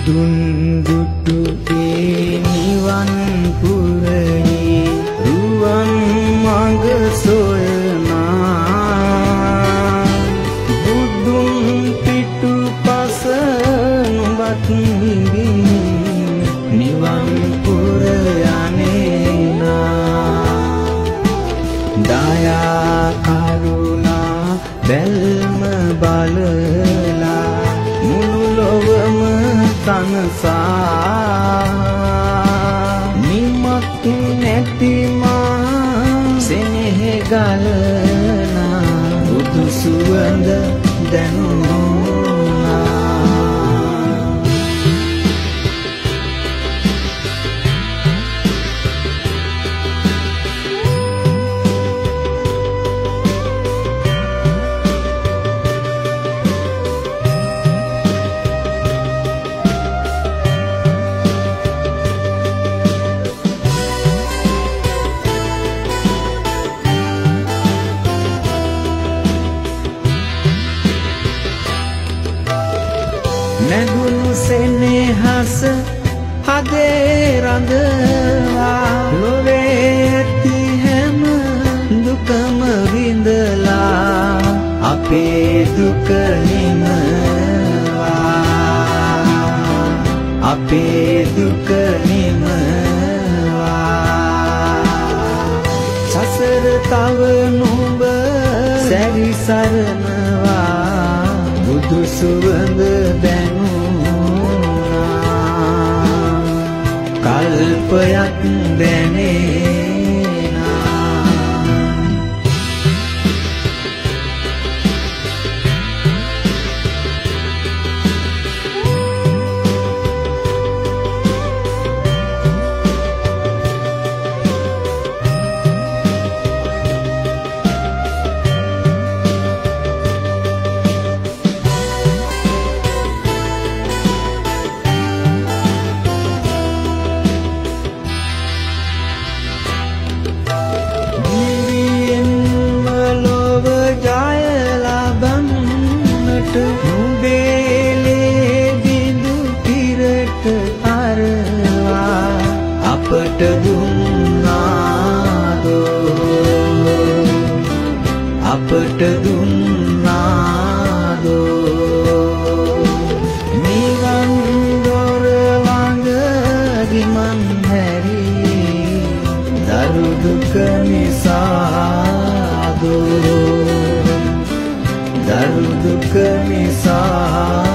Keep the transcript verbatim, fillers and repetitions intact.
බුදුන් දුටු ඒ නිවන් පුරයේ රුවන් මඟ සොයනා බුදුන් පිටුපස නුඹත් විඳින්න නිවන් පුර යන්නේ නා දයා කරුණා බැල්ම බලලා මුළු ලොවම තනසා නිමක් නැති මා සෙනෙහ ගලනා බුදු සුවඳ දැනුණා නැගුණු සෙනෙහස හදේ රඳවා ලොවේ ඇති හැම දුකම විඳලා අපේ දුක නිමවා අපේ දුක නිමවා සසර තව නුඹ සැරිසරනවා බුදු සුවඳ දැනුණා කල්පයක් දැනෙනා අපට දුන්නාදෝ අපට දුන්නාදෝ නිවන් දොර ළඟ ගිමන් හැරී දරු දුක නිසාදෝ දරු දුක නිසා